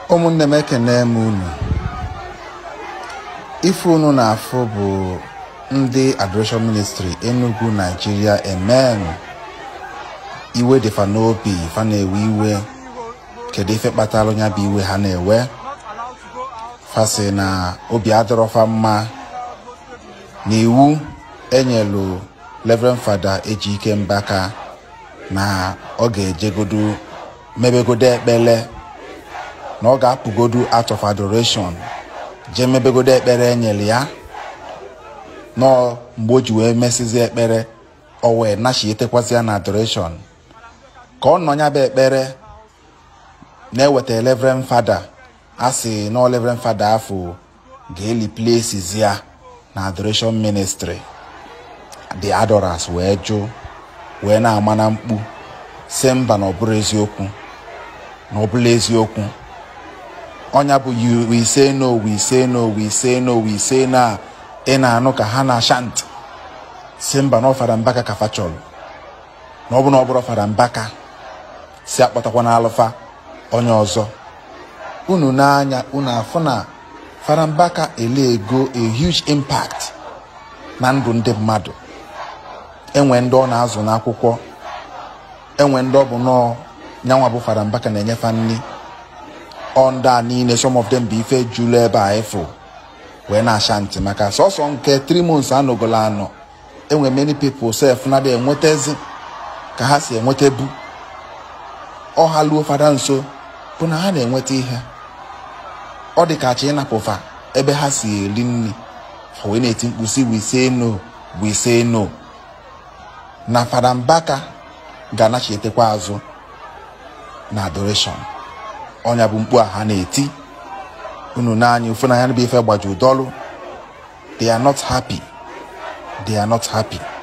Ụmụnne m ekene m unu. Ife unu na-afụ bụ ndị Adoration Ministry Enugu Nigeria Emene iwe dịfa n'obi fa na-ewe iwe. Kedu ife kpatara nya bụ iwe ha na-ewe? Fasị na obi adọrọfa mma n'iwu enyelu Rev Fr Ejike Mbaka na ọ ga-ejegodu mebegodo ekpele na ọ ga-apụgodu out of adoration je mebegodo ekpere enyere ya nọ mgbe o ji wee mesizi ekpere o wee nachietekwazi ya na adoration ka ọ nọ nya bụ ekpere na-eweta Rev Fr asị na Rev Fr afọ ga-eli places ya na Adoration Ministry. The Adorers wee jụ wee na-ama na mkpu si mba na ọ bụrụ eziokwu na ọ bụla eziokwu. Onya bụ we say no, we say no, we say no, we say na ị na-anụ ka ha na shant si mba na Fr Mbaka ka fa chọrọ na ọ bụ na ọ bụrụ Fr Mbaka si akpọtakwa na alụfa onye ọzọ. Unu n'anya unu afụ na Fr Mbaka elego a huge impact na ndụ ndị mmadụ. Enwe ndị ọ na-azụ n'akwụkwọ, enwe ndị ọ bụ nọọ nyanwa bụ Fr Mbaka na-enyefa nri. Onda niile some of them bụ ife julu ebe a efu wee na-asha ntị maka sọsọ nke 3 months anọgolo anọ. Enwe many people sef na dị enwetezi ka ha si enwetebu ọha luo fada nso bụ na ha na-enweta ihe ọ dị ka chi ịnapụfa ebe ha si eri nri fa wee na-eti mkpu si we say no, we say no. Na Fr Mbaka ga-anachietekwa azụ na adoration. Onya bụ mkpu a ha na-eti. Unu n'anya ụfụ na ya bụ ife gbaju dọlụ. They are not happy. They are not happy.